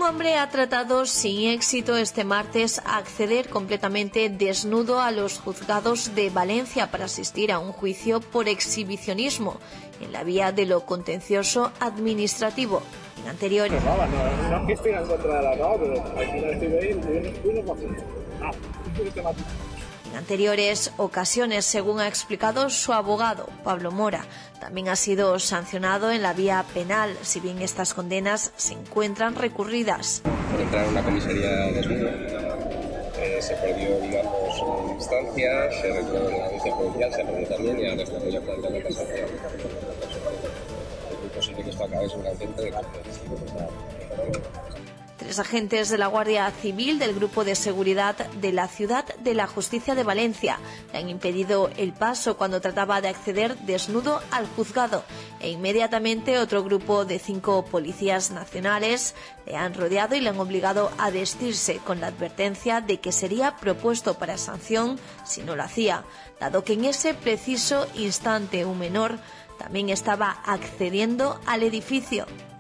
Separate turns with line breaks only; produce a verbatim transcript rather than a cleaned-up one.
hombre ha tratado sin éxito este martes a acceder completamente desnudo a los juzgados de Valencia para asistir a un juicio por exhibicionismo en la vía de lo contencioso administrativo. En anteriores...
No, no, no es que estoy en contra de la norma, pero al final estoy ahí, uno para ah,
En anteriores ocasiones, según ha explicado su abogado, Pablo Mora, también ha sido sancionado en la vía penal, si bien estas condenas se encuentran recurridas.
Por entrar en una comisaría desnudo, eh, se perdió, digamos, en instancia, se retiró en la audiencia provincial, se perdió también y ahora estoy ya planteando casación. Es muy posible que esto acabe seguramente de
Tres agentes de la Guardia Civil del Grupo de Seguridad de la Ciudad de la Justicia de Valencia le han impedido el paso cuando trataba de acceder desnudo al juzgado e inmediatamente otro grupo de cinco policías nacionales le han rodeado y le han obligado a vestirse con la advertencia de que sería propuesto para sanción si no lo hacía, dado que en ese preciso instante un menor también estaba accediendo al edificio.